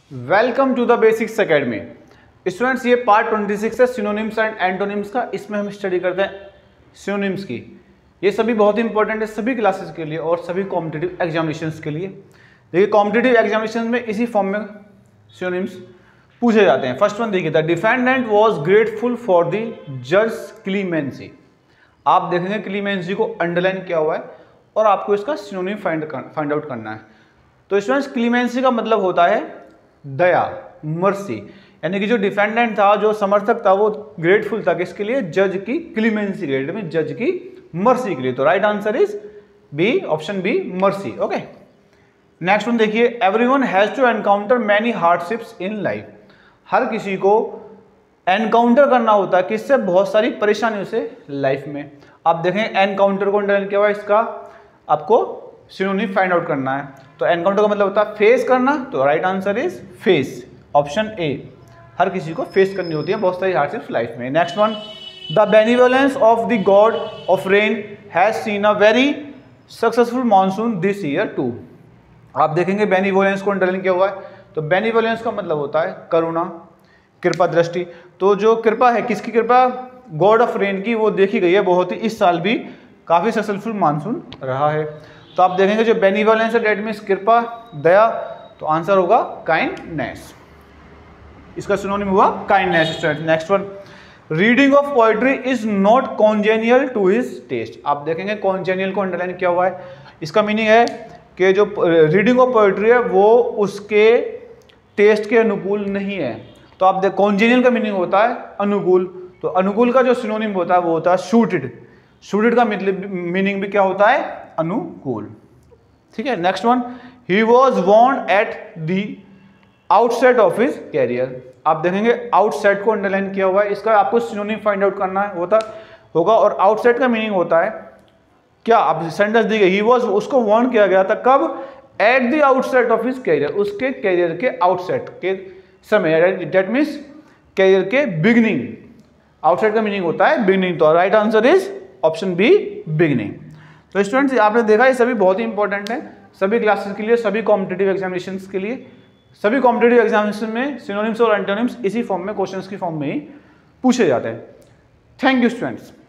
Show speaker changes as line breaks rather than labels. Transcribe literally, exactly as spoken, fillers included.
Welcome to the basics academy. Students, ये part twenty six है synonyms and antonyms का। इसमें हम स्टडी करते हैं सिनोनिम्स की। ये सभी बहुत इंपॉर्टेंट है सभी क्लासेस के लिए और सभी कॉम्पिटिटिव एग्जामिनेशंस के लिए। देखिए, कॉम्पिटिटिव एग्जामिनेशन में इसी फॉर्म में सिनोनिम्स पूछे जाते हैं। फर्स्ट वन देखिए, the defendant was grateful for the जज क्लीमेंसी। आप देखेंगे क्लीमेंसी को अंडरलाइन किया हुआ है और आपको इसका सिनोनिम फाइंड फाइंड आउट करना है। तो स्टूडेंट्स, क्लीमेंसी का मतलब होता है दया, मर्सी। यानी कि जो डिफेंडेंट था, जो समर्थक था, वो ग्रेटफुल था किसके लिए? जज की क्लीमेंसी के लिए, में जज की मर्सी के लिए। तो right answer is B, option B, mercy. Okay, next one देखिए, everyone has to encounter many hardships in life. हर किसी को एनकाउंटर करना होता है किससे? बहुत सारी परेशानियों से लाइफ में। आप देखें एनकाउंटर को अंडरलाइन किया हुआ है, इसका आपको सिनोनिम फाइंड आउट करना है। तो एनकाउंटर का मतलब होता है फेस करना। तो right answer is face, option A. हर किसी को फेस करनी होती है बहुत सारी हार्डशिप्स लाइफ में। Next one, the benevolence of the god of rain has seen a very successful monsoon this year too. आप देखेंगे बेनिवोलेंस को अंडरलाइन किया हुआ है। तो बेनिवोलेंस का मतलब होता है करुणा, कृपा दृष्टि। तो जो कृपा है, किसकी कृपा? गॉड ऑफ रेन की, वो देखी गई है बहुत ही। इस साल भी काफी सक्सेसफुल मानसून रहा है। तो आप देखेंगे जो बेनिवोलेंस है डेट मीन्स कृपा, दया। तो आंसर होगा काइंडनेस। इसका सिनोनिम हुआ kindness. Next one, reading of poetry is not congenial to his taste. आप देखेंगे कॉन्जेनियल को अंडरलाइन किया हुआ है। इसका मीनिंग है कि जो रीडिंग ऑफ पोएट्री है वो उसके टेस्ट के अनुकूल नहीं है। तो आप देख, कॉन्जेनियल का मीनिंग होता है अनुकूल। तो अनुकूल का जो सिनोनिम होता है वो होता है सूटेड। सूटेड का मीनिंग भी क्या होता है? अनुकूल। ठीक है, next one, he was warned at the outset of his career. आप देखेंगे आउटसेट को अंडरलाइन किया हुआ है। इसका आपको सिनोनिम फाइंड आउट करना है होता होगा। और आउटसेट का मीनिंग होता है क्या? आप सेंटेंस दी गई, ही वॉज, उसको वॉर्न किया गया था कब? At the outset of his career, उसके कैरियर के आउटसेट के समय। डेट मीन्स कैरियर के बिगिनिंग। आउटसेट का मीनिंग होता है बिगिनिंग। तो right answer is option B, beginning. तो स्टूडेंट्स, आपने देखा ये सभी बहुत ही इंपॉर्टेंट है सभी क्लासेस के लिए, सभी कॉम्पिटिटिव एग्जामिनेशंस के लिए। सभी कॉम्पिटिटिव एग्जामिनेशन में सिनोनिम्स और एंटोनिम्स इसी फॉर्म में, क्वेश्चंस की फॉर्म में ही पूछे जाते हैं। Thank you students.